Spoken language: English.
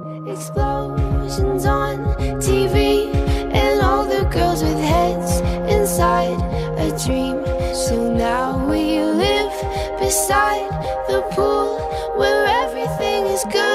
Explosions on TV, and all the girls with heads inside a dream. So now we live beside the pool where everything is good.